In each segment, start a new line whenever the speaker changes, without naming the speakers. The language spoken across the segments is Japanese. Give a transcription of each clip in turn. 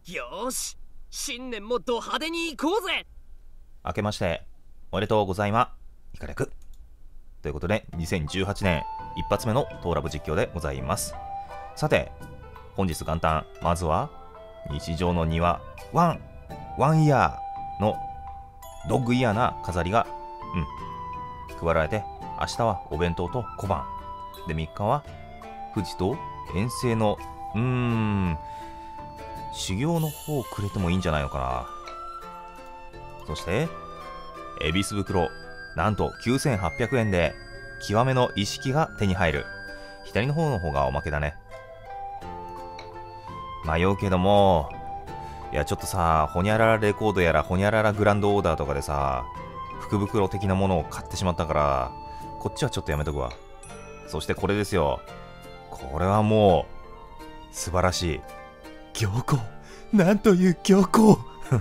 よーし、新年もド派手に行こうぜ。
明けましておめでとうございます。いかれくということで、2018年一発目のトーラブ実況でございます。さて、本日元旦、まずは日常の庭ワンイヤーのドッグイヤーな飾りが配られて、明日はお弁当と小判で、3日は富士と遠征の修行の方をくれてもいいんじゃないのかな。そして恵比寿袋、なんと9800円で極めの一式が手に入る。左の方がおまけだね。迷うけども、いやちょっとさ、ホニャララレコードやらホニャララグランドオーダーとかでさ、福袋的なものを買ってしまったから、こっちはちょっとやめとくわ。そしてこれですよ。これはもう素晴らしい。行幸、なんという行幸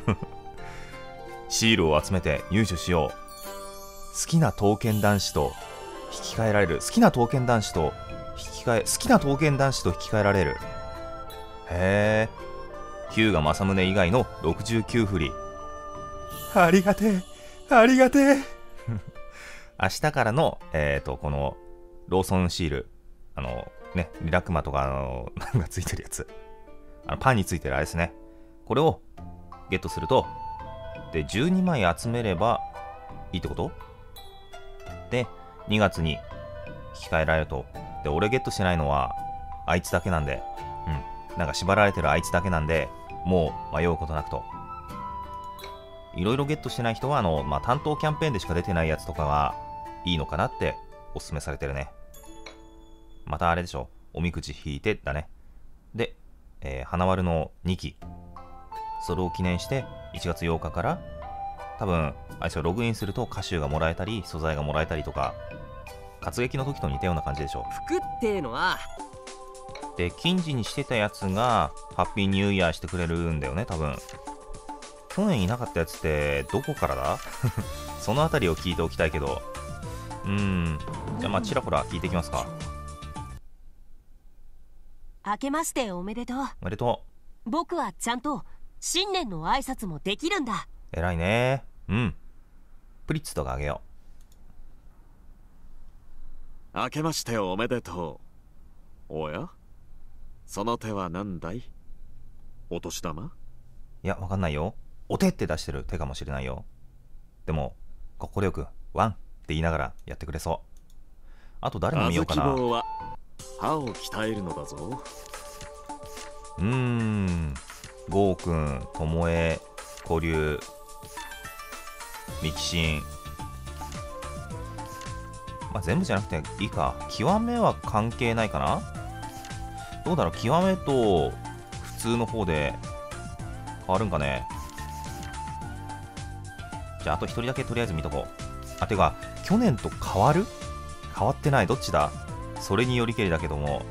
シールを集めて入手しよう。好きな刀剣男子と引き換えられる。好きな刀剣男子と引き換えられる。へえ。日向正宗以外の69振り。ありがてえ、ありがてえ明日からのこのローソンシール、リラクマとかなんかついてるやつ、パンについてるあれですね。これをゲットすると、で12枚集めればいいってことで、2月に引き換えられると。で俺ゲットしてないのはあいつだけなんで、なんか縛られてるあいつだけなんで、もう迷うことなくと。いろいろゲットしてない人は担当キャンペーンでしか出てないやつとかはいいのかなっておすすめされてるね。またあれでしょ、おみくじ引いてだね。で、花丸の2期、それを記念して1月8日から多分あれでしょ、ログインすると歌集がもらえたり素材がもらえたりとか、活劇の時と似たような感じでしょ。
服ってのは
で、金次にしてたやつがハッピーニューイヤーしてくれるんだよね、多分。去年いなかったやつってどこからだそのあたりを聞いておきたいけど。じゃあちらほら聞いていきますか。
明けましておめでとう。
おめでと
う。僕はちゃんと新年の挨拶もできるんだ。
偉いね。プリッツとかあげよ
う。明けましておめでとう。おや、その手は何だい？お年玉？
いや、わかんないよ。お手って出してる手かもしれないよ。でも快くワンって言いながらやってくれそう。あと誰も見ようかな。
あずき坊は歯を鍛えるのだぞ。
ゴーくん、ともえ、古流、ミキシン、全部じゃなくていいか。極めは関係ないかな。どうだろう、極めと普通の方で変わるんかね。じゃああと1人だけとりあえず見とこう。てか去年と変わってない？どっちだ？それによりけりだけども、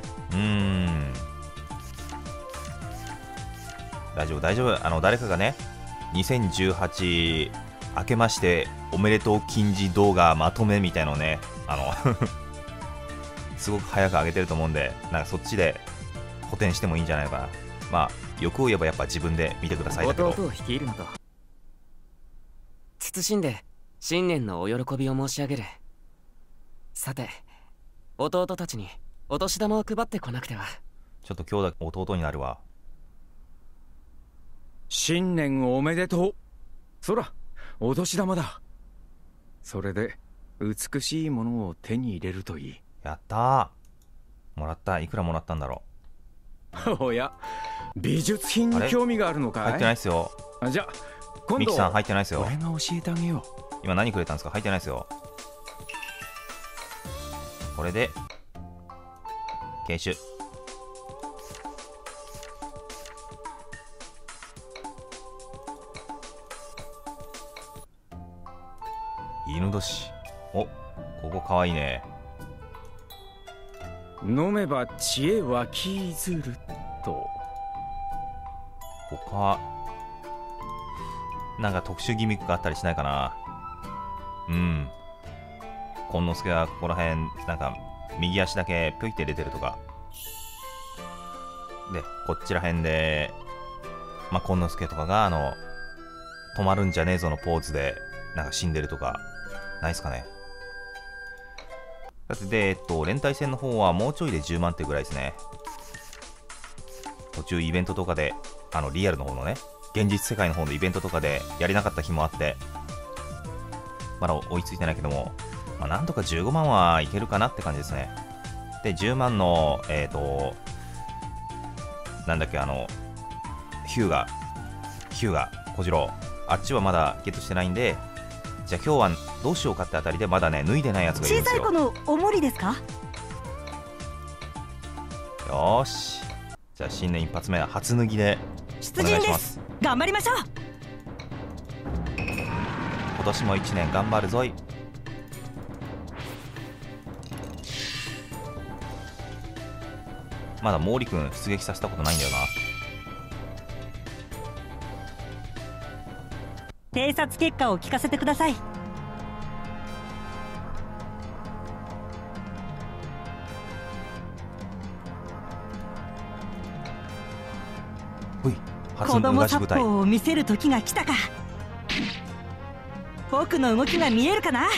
大丈夫。誰かがね、2018明けましておめでとう金次動画まとめみたいのをね、すごく早く上げてると思うんで、なんかそっちで補填してもいいんじゃないかな。欲を言えばやっぱ自分で見てくださいだけど。
弟を率いるのと謹んで新年のお喜びを申し上げる。さて、弟たちにお年玉を配ってこなくては。
ちょっと今日だけ弟になるわ。
新年おめでとう。そら、お年玉だ。それで美しいものを手に入れるといい。
やったー。もらった。いくらもらったんだろ
うおや、美術品に興味があるのかい？
入ってないっすよ。
じゃあ今度
ミキさん入ってないっすよ。
俺が教えてあげよ
う。今何くれたんですか？入ってないっすよ。これで継種。犬年。お、ここかわいいね。
飲めば知恵湧きずると。
他なんか特殊ギミックがあったりしないかな。こんのすけはここら辺なんか右足だけピョイって出てるとかで、こっちら辺でまあ、今之助とかが止まるんじゃねえぞのポーズでなんか死んでるとかないですかね。だってで連帯戦の方はもうちょいで10万手ぐらいですね。途中イベントとかでリアルの方のね、現実世界の方のイベントとかでやれなかった日もあってまだ追いついてないけども、まあ、なんとか15万はいけるかなって感じですね。で10万のなんだっけヒューガ小次郎、あっちはまだゲットしてないんで、じゃあ今日はどうしようかってあたりでまだね脱いでないやつがいるんですよ。
小さい子のおもりですか？
よーし、じゃあ新年一発目は初脱ぎでお願いします。
頑張りましょう。
今年も1年頑張るぞい。まだ毛利君出撃させたことないんだよな。
偵察結果を聞かせてください。
ほい、初
子供
脱がし部隊。
殺法を見せる時が来たか。僕の動きが見えるかな。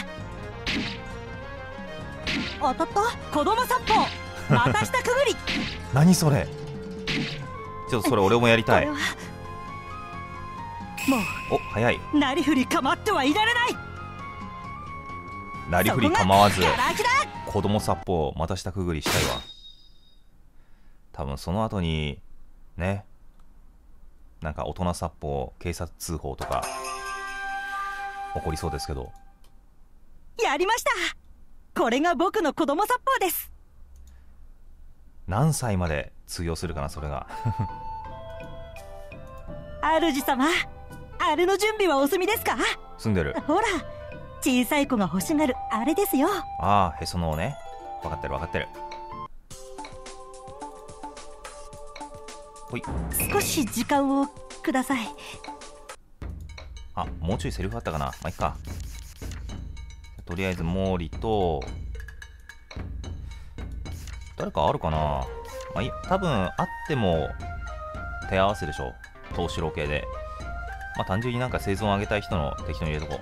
当たった。子供殺法また下くぐり。
何それ、ちょっとそれ俺もやりたい。
これはも
お、早い。
うなりふり構ってはいられない。
なりふり構わず
そこがガラ空きだ。
子供殺法また下くぐりしたいわ。多分その後にね、なんか大人殺法警察通報とか起こりそうですけど。
やりました。これが僕の子供殺法です。
何歳まで通用するかなそれが。
主様、あれの準備はお済みですか？
住んでる。
ほら、小さい子が欲しがるあれですよ。
ああ、へその緒ね。分かってる分かってる。ほい。
少し時間をください。
あ、もうちょいセリフあったかな。まあいっか。とりあえず毛利と誰かあるかな。まあいい、多分あっても手合わせでしょ、東四郎系で。まあ単純になんか生存上げたい人の適当に入れとこ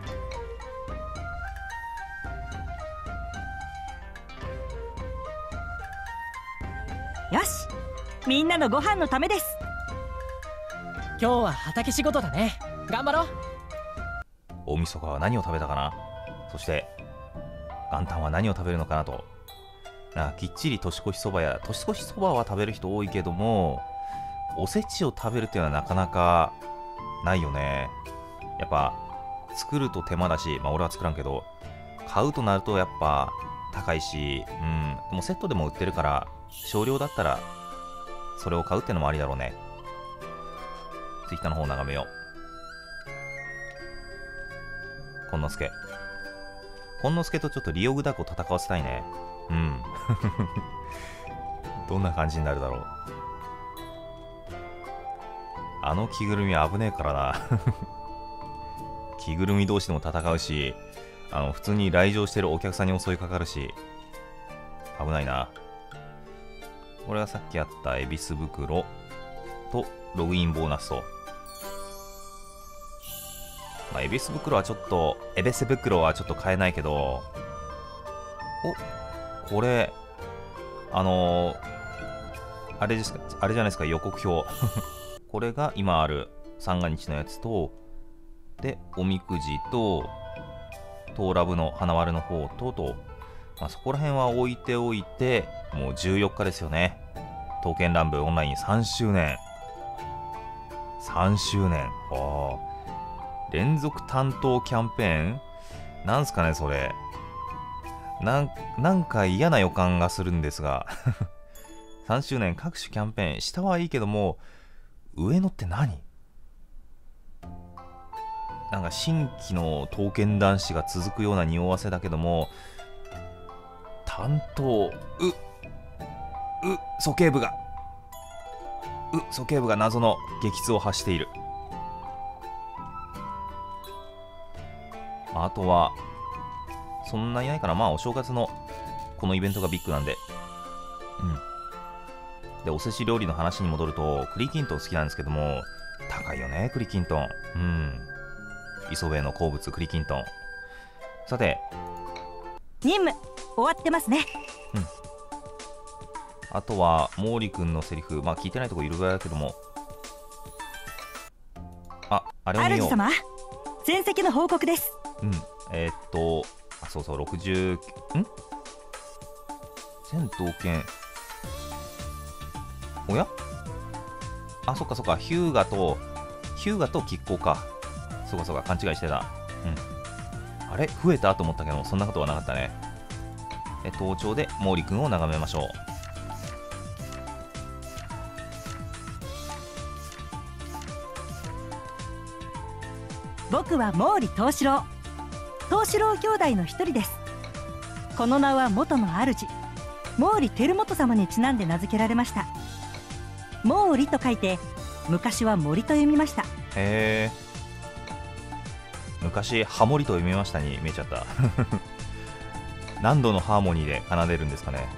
う。よし、みんなのご飯のためです。
今日は畑仕事だね。頑張ろう。
大晦日は何を食べたかな。そして元旦は何を食べるのかなと。なんかきっちり年越しそばや年越しそばは食べる人多いけども、おせちを食べるっていうのはなかなかないよね。やっぱ作ると手間だし、まあ俺は作らんけど、買うとなるとやっぱ高いし、でもセットでも売ってるから少量だったらそれを買うってのもありだろうね。ツイッターの方を眺めよう。今之助とちょっとリオグダコ戦わせたいね。どんな感じになるだろう。あの着ぐるみ危ねえからな。着ぐるみ同士でも戦うし、普通に来場してるお客さんに襲いかかるし、危ないな。これがさっきあった恵比寿袋とログインボーナスと、まあ、恵比寿袋はちょっと買えないけど、これあれじゃないですか、予告表。これが今ある三が日のやつと、でおみくじとトーラブの花丸の方と、まあ、そこら辺は置いておいて、もう14日ですよね。刀剣乱舞オンライン3周年。連続担当キャンペーンなんすかねそれ。なんか嫌な予感がするんですが。3周年各種キャンペーン、下はいいけども上のって何？なんか新規の刀剣男子が続くような匂わせだけども、担当鼠径部が謎の激痛を発している。あとはそんなにないかな。まあお正月のこのイベントがビッグなんで、 で、お寿司料理の話に戻ると、栗きんとん好きなんですけども、高いよね、栗きんとん。磯部の好物、栗きんとん。さて、
任務終わってますね。
あとは毛利くんのセリフ、まあ聞いてないとこいるぐらいだけども、あれを見よう。
主様、戦績の報告です。
そうそう、60、戦闘権、おや、そっかそっか、ヒューガと亀甲か。そうかそうか、勘違いしてた。あれ増えたと思ったけど、そんなことはなかったね。登頂で毛利くんを眺めましょう。
僕は毛利藤四郎兄弟の一人です。この名は元の主毛利輝元様にちなんで名付けられました。毛利と書いて昔は森と読みました。
へえ、昔ハモリと読みましたに見えちゃった何度のハーモニーで奏でるんですかね。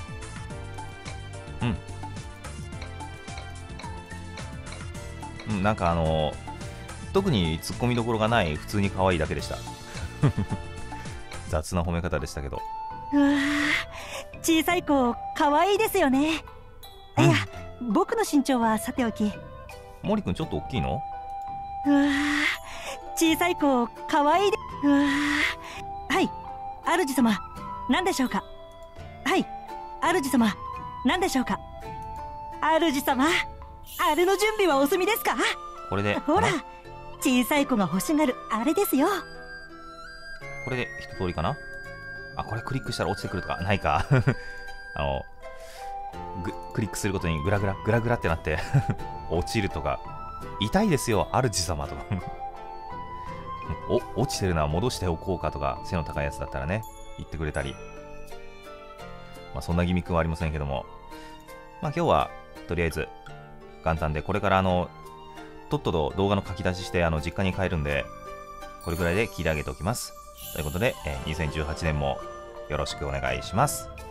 なんか特にツッコミどころがない、普通に可愛いだけでした雑な褒め方でしたけど。
うわー、小さい子可愛いですよね。いや、僕の身長はさておき。
毛利くんちょっと大きいの？
うわー、小さい子可愛いで。うわー、はい、主様何でしょうか。はい、主様何でしょうか。主様、あれの準備はお済みですか。
これで
ほら、小さい子が欲しがるあれですよ。
これで一通りかな。これクリックしたら落ちてくるとかないかクリックすることにグラグラってなって落ちるとか、痛いですよ主様とか落ちてるのは戻しておこうかとか、背の高いやつだったらね言ってくれたり、そんなギミックはありませんけども、今日はとりあえず元旦で、これからとっとと動画の書き出しして実家に帰るんで、これぐらいで切り上げておきます。ということで、2018年もよろしくお願いします。